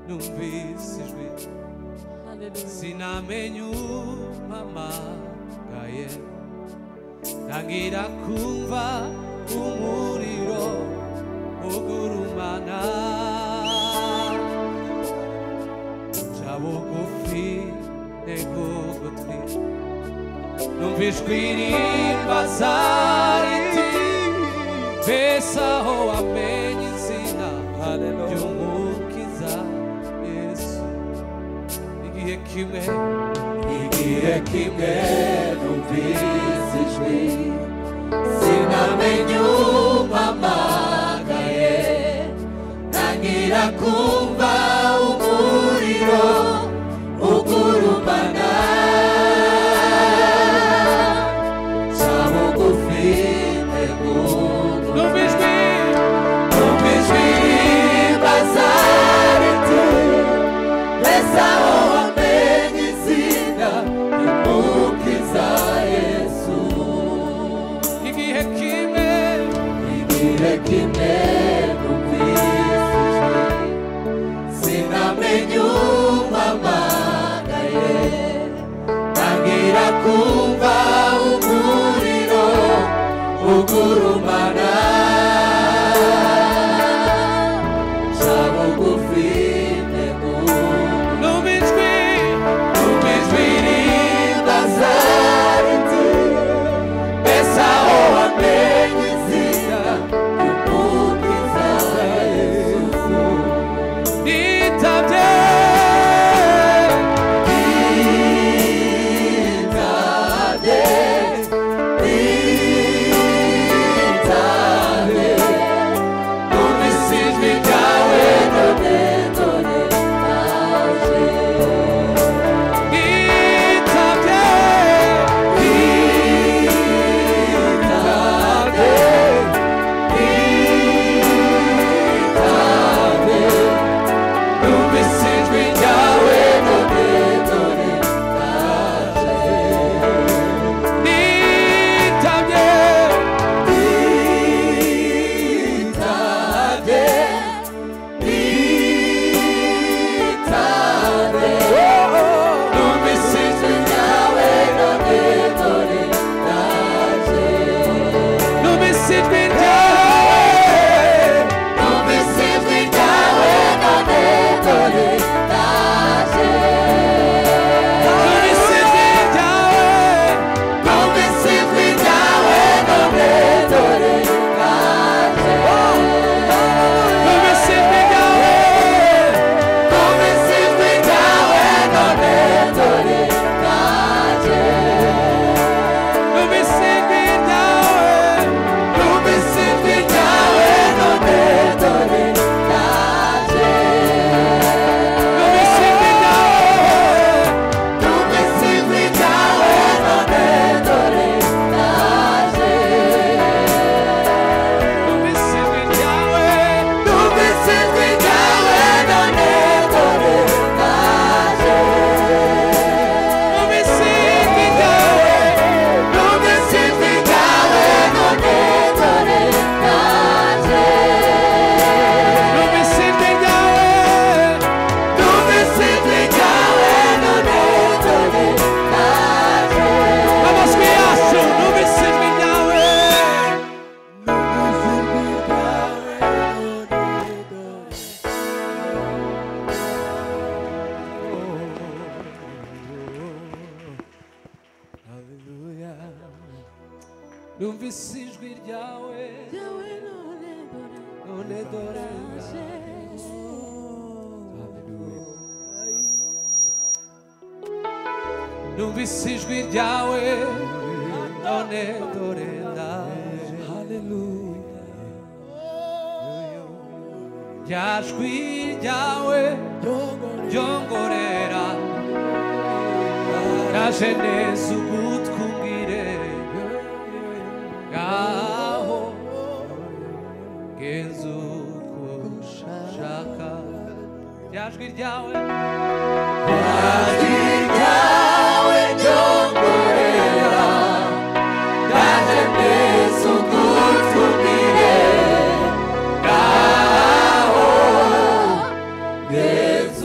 numvise ijwi sinamenye umpamagaye ntangira kumva umuriro ugurumana ca bugufi ntega ugutwi numva ijwi rimbaza riti mbese aho wamenye izina ry'umukiza Yesu igihe kimwe numvise ijwi sinamenye umpamagaye ntangira kumva umuriro ugurumana ca bugufi numva ijwi rimbaza riti mbese aho wamenye izina ry'umukiza Yesu igihe kimwe numvise ijwi sinamenye umpamagaye ntangira kumva umuriro ugurumana ca bugufi numva ijwi rimbaza riti mbese aho wamenye izina ry'umukiza Yesu nitabye numvise ijwi ryawe none dore ndaje numvise ijwi ryawe none dore ndaje numvise ijwi ryawe none dore ndaje haleluya rya jwi ryawe ryongorera naje neza ugutwumvire ngaho genza uko ushaka rya jwi ryawe ryongorera naje neza ugutwumvire ngaho genza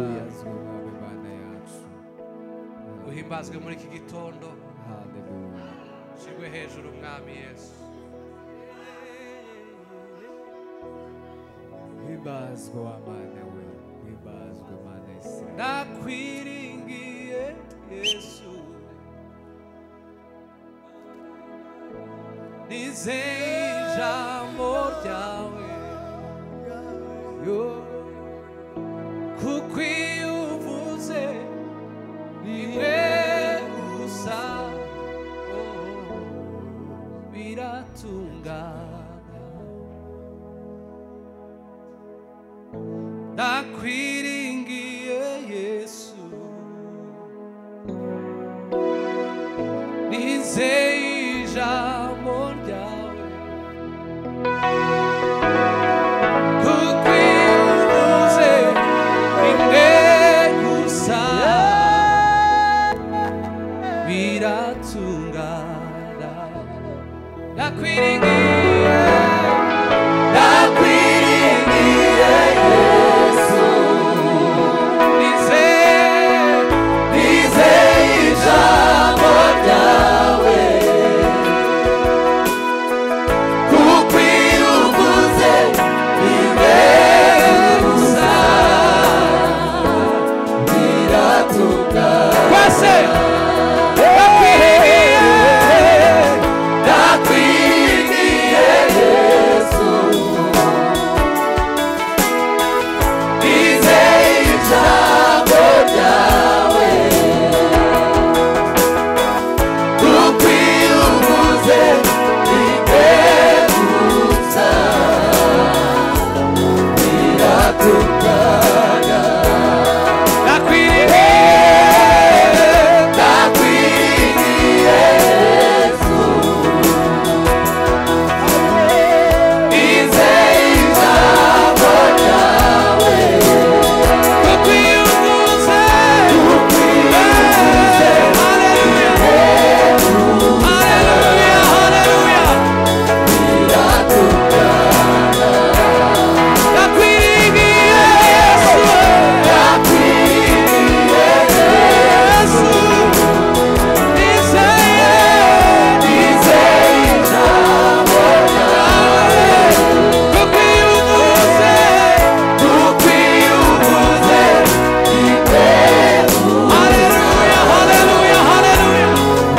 uhimbazwe muri iki gitondo shirwe hejuru mwami Yesu himbazwe Mana we himbazwe Mana Israel nakwiringiye Yesu nizeye ijambo ryawe kuko iyo uvuze rimwe gusa biratungana nakwiringiye Yesu nizeye ijambo ryawe kuko iyo uvuze rimwe gusa biratungana nakwiringiye Yesu nizeye ijambo ryawe kuko iyo uvuze rimwe gusa biratungana kwase nakwiringiye Yesu nizeye ijambo ryawe kuko iyo uvuze rimwe gusa biratungana nakwiringiye Yesu nizeye ijambo ryawe kuko iyo uvuze haleluya haleluya haleluya biratungana nakwiringiye Yesu nakwiringiye Yesu nizeye ijambo ryawe kuko iyo uvuze rimwe haleluya haleluya haleluya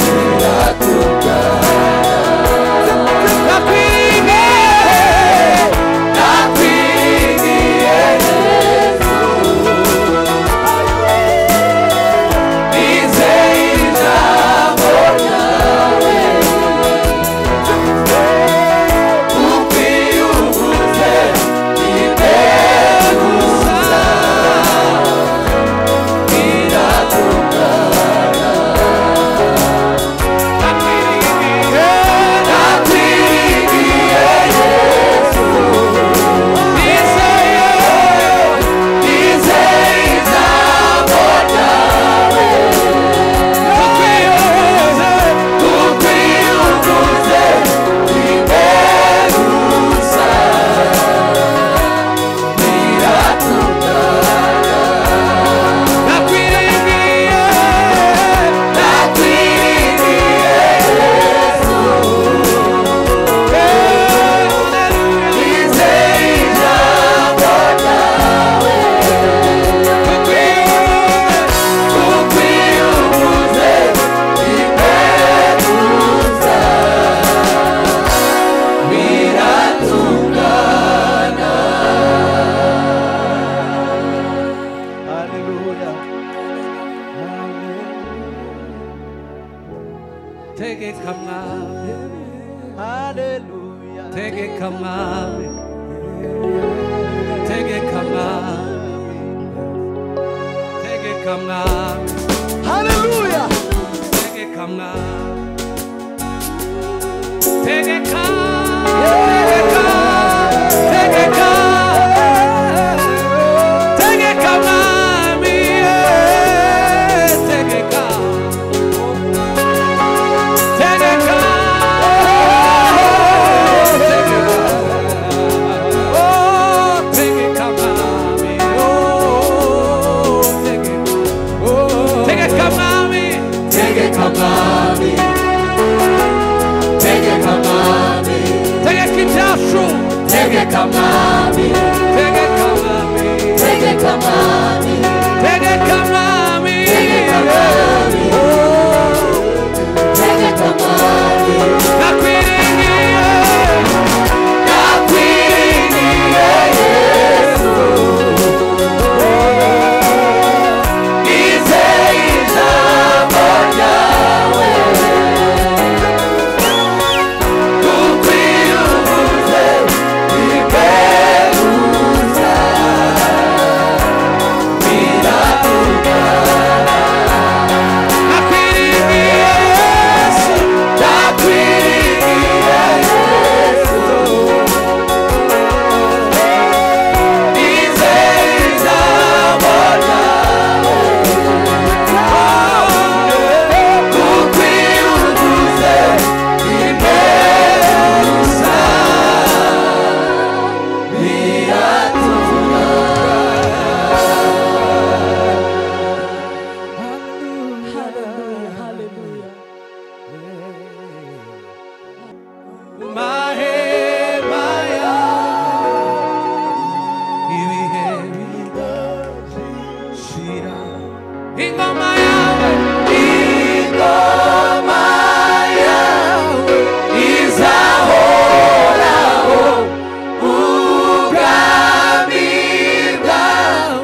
nakwiringiye Yesu nizeye ijambo ryawe kuko iyo uvuze rimwe gusa biratungana nakwiringiye Yesu nizeye ijambo ryawe kuko iyo uvuze rimwe gusa biratungana nakwiringiye Yesu nizeye ijambo ryawe kuko iyo uvuze rimwe gusa biratungana haleluya tegeka mwami haleluya tegeka mwami tegeka mwami tegeka mwami haleluya tegeka mwami tegeka tegeka tegeka mwami tegeka tegeka tegeka mwami ingoma yawe izahoraho ubwami bwawe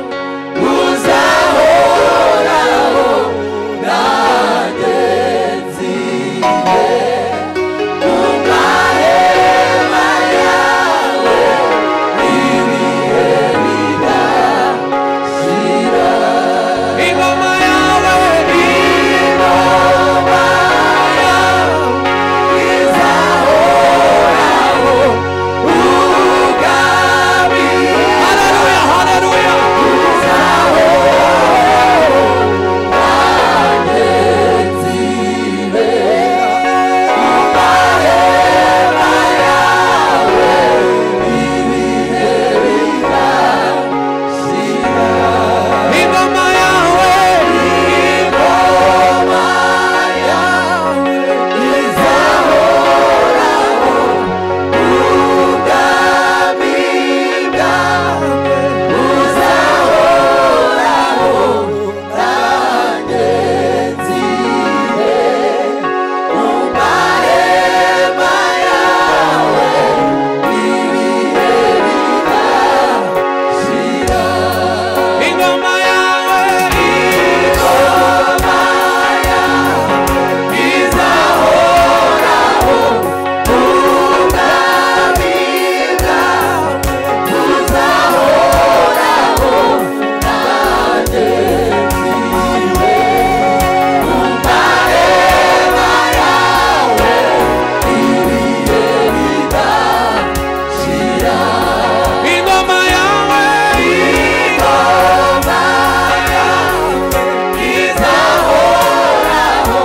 buzahoraho nanjye nzire mu mahema yawe ibihe bidashira ingoma yawe izahoraho ubwami haleluya haleluya buzahoraho nanjye nzibera mu mahema yawe ibihe bidashira ingoma yawe izahoraho ubwami bwawe buzahoraho nanjye nzire mu mahema yawe ibihe bidashira ingoma yawe izahoraho ubwami bwawe buzahoraho nanjye nzire mu mahema yawe ibihe bidashira ingoma yawe izahoraho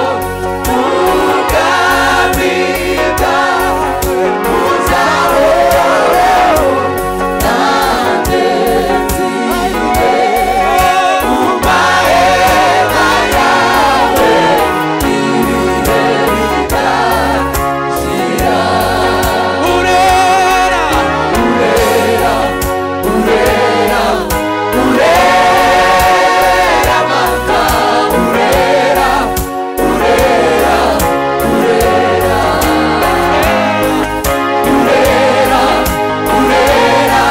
ubwami bwawe buzahoraho nanjye nzire mu mahema yawe ibihe bidashira urera urera urera urera mata urera urera urera urera urera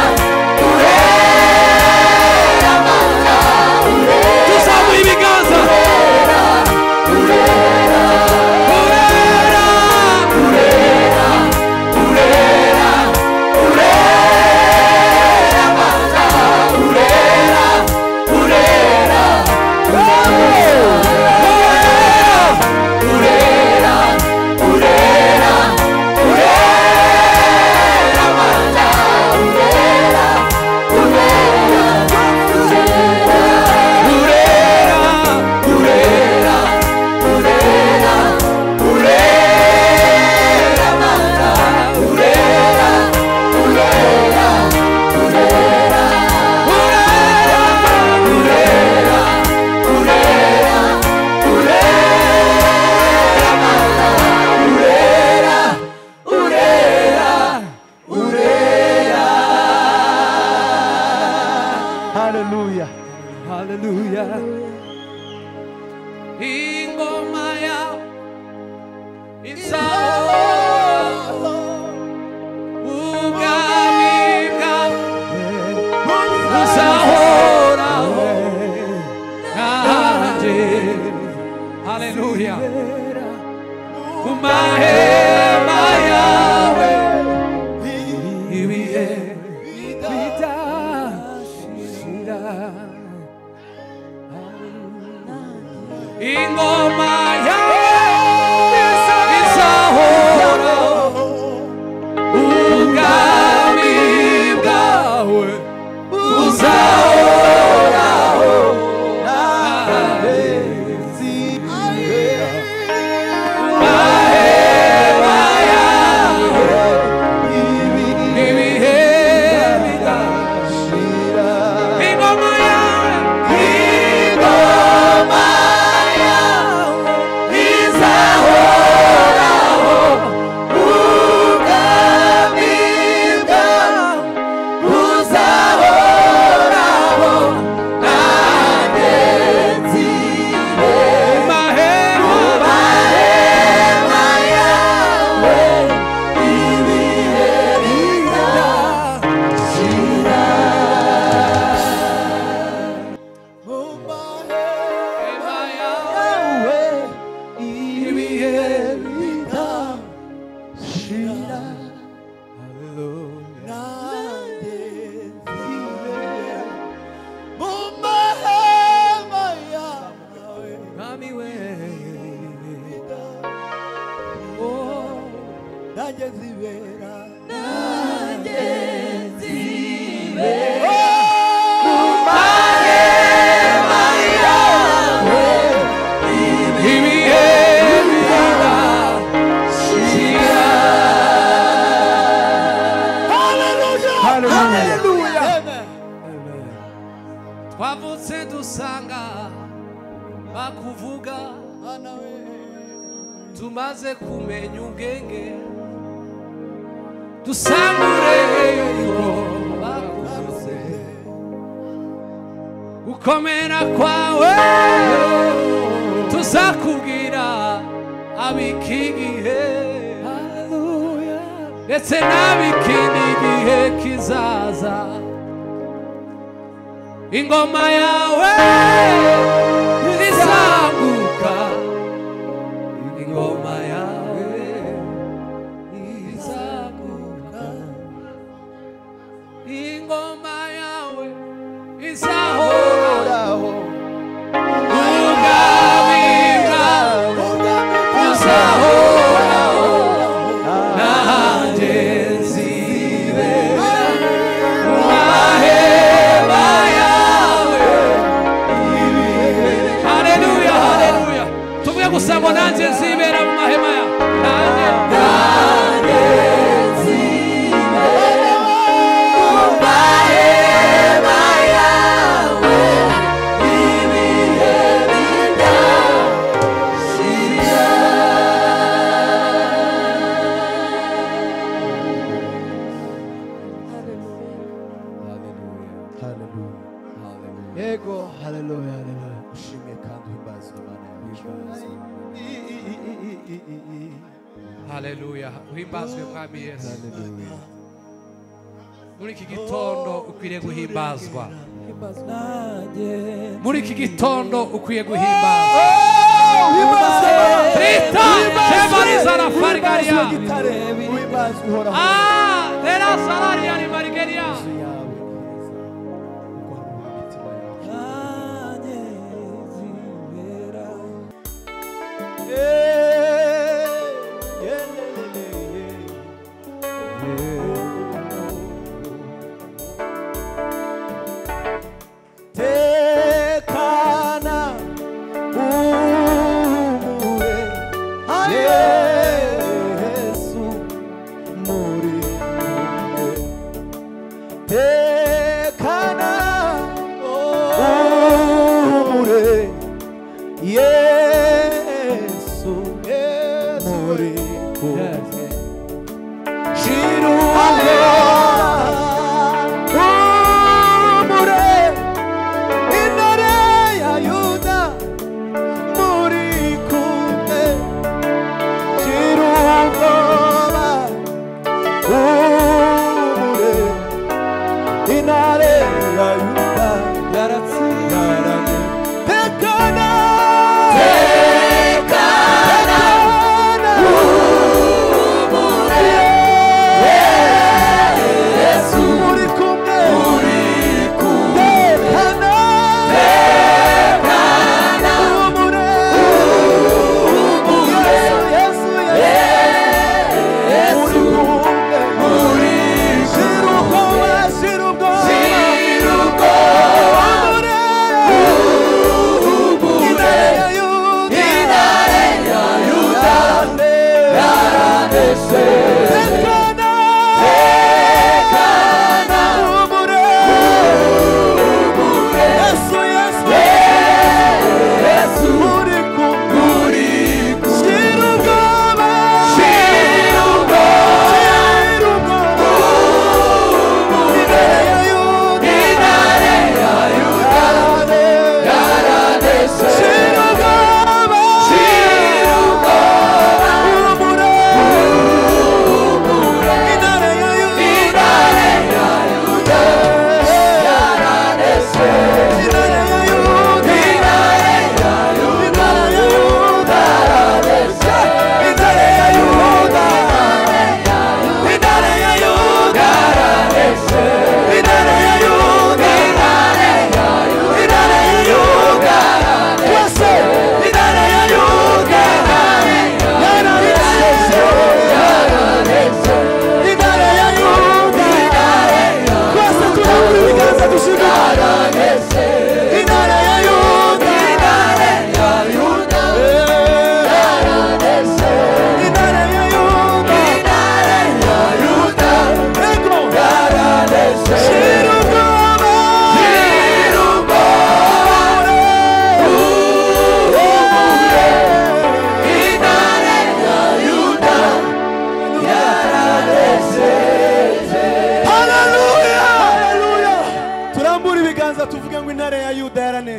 urera mata urera tuzamuye ibiganza urera urera urera urera urera urera mata urera urera urera urera urera mata urera Hallelujah. Hallelujah. ingoma yawe izahoraho ubwami bwawe buzahoraho nanjye haleluya mu mahema yawe ibihe bidashira ingoma yawe izahoraho ubwami bwawe buzahoraho nanjye nzibera mu mahema yawe ibihe bidashira ingoma yawe ingoma yawe bagusanga bakuvuga tumaze kumenya ubwenge dusangure yuko bakuvuze gukomera kwawe tuzakubwira ab'iki gihe ndetse n'ab'ikindi gihe kizaza ingoma yawe izaguka ingoma yawe izaguka ingoma yawe izahoraho ubwami bwawe buzahoraho nanjye nzibera mu mahema yawe. Haleluya, haleluya. Tuvuye gusa ngo nanjye nzibera mu mahema yawe. Nanjye nzibera mu mahema yawe ibihe bidashira. Yego, haleluya, haleluya. Ushimye kandi uhimbazwe Mana yawe. haleluya, uhimbazwe mwami Yesu. Muri iki gitondo ukwiriye guhimbazwa, muri iki gitondo ukwiye guhimbazwa. Trita Shemariza na Fargaria Dera Salaria ni Margeria.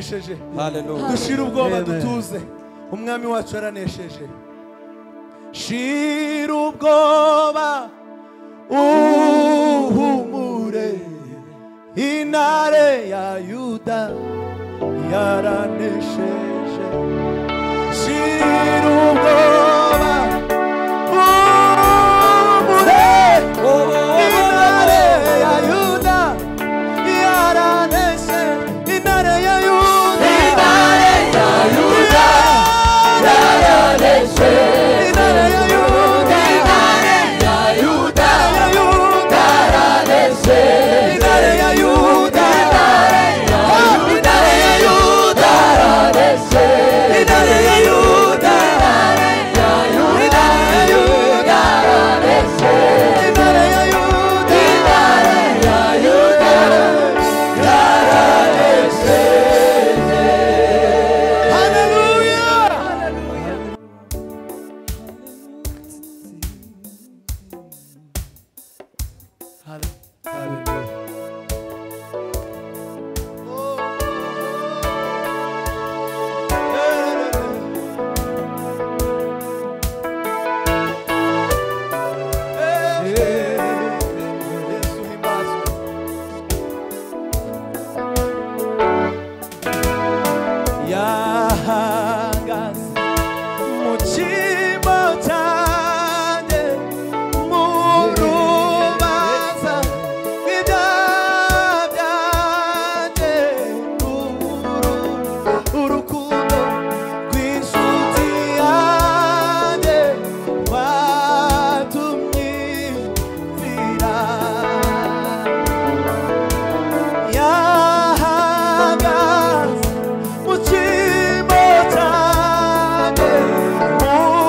aranesheje. Dushira ubwoba dutuze, umwami wacu aranesheje. Shira ubwoba uhumure, intare ya Yuda yaranesheje. Shira ubwoba uhumure, intare ya Yuda yaranesheje. Intare ya Yuda, intare ya Yuda yaranesheje. Intare ya Yuda, intare ya Yuda yaranesheje. Intare ya Yuda, intare ya Yuda yaranesheje. Intare ya Yuda, intare ya Yuda yaranesheje. Intare ya Yuda, intare ya Yuda yaranesheje. Hallelujah. Oh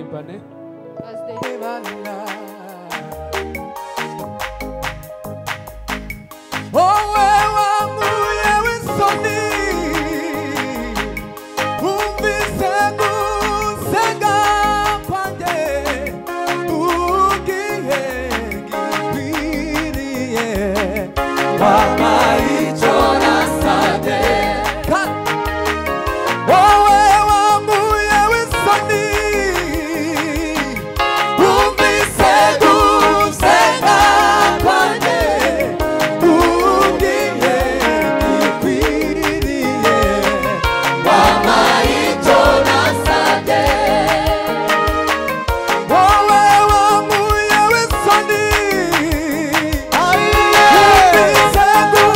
turirimbane as they wowe wankuye w'isoni wumvise gusenga kwanjye ugiye gikwiriye wampaye icyo nasabye wowe wankuye w'isoni wumvise gusenga kwanjye ugiye gikwiriye wampaye icyo nasabye wowe wankuye w'isoni wumvise gusenga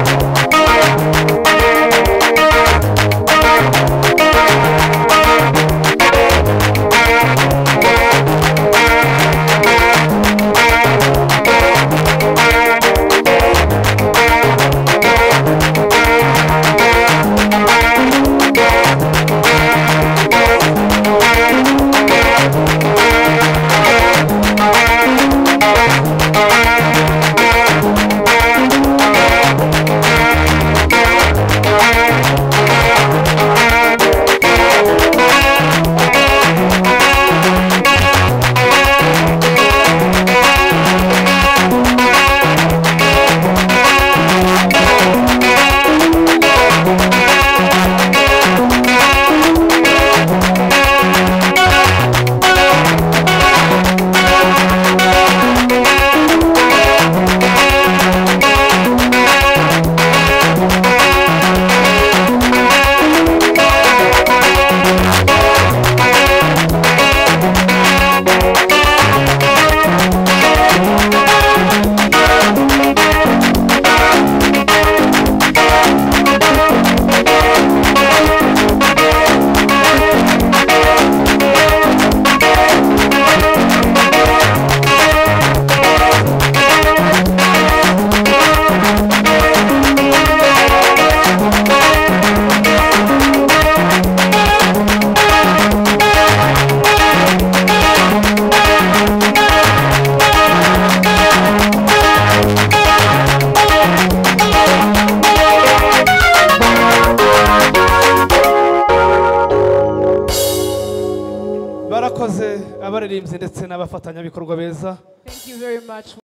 barakoze abaririmbyi ndetse n'abafatanyabikorwa beza. Thank you very much.